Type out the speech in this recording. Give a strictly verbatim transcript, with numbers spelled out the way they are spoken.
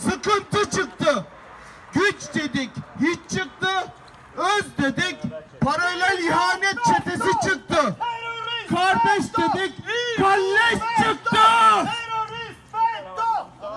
sıkıntı çıktı. Güç dedik hiç çıktı. Öz dedik paralel ihanet